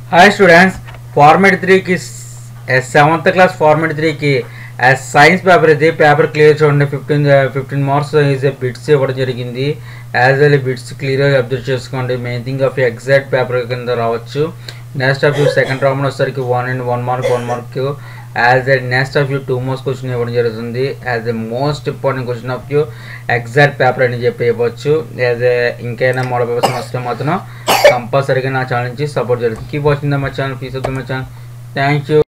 Hi students, Format 3 की 7th class Format 3 की science paper ఇది పేపర్ క్లియర్ చూడండి 15 మార్క్స్ ఈజ్ బిట్స్ ఇవ్వడం జరిగింది యాజ్ వెల్ బిట్స్ క్లియర్గా అబ్జర్వ్ చేసుకోండి main thing of exact paper కింద రావచ్చు next of you second round వచ్చేసరికి 1 mark as a next of you 2 marks question ఇవ్వడం జరుగుతుంది as a most important question of you exact paper అని చెప్పవచ్చు as a ఇంకైనా మోడల్ పేపర్స్ వస్తే మాత్రం కంపల్సరీగా నా ఛానల్ నుంచి సపోర్ట్ జరుగుతుంది keep watching my channel please subscribe my channel thank you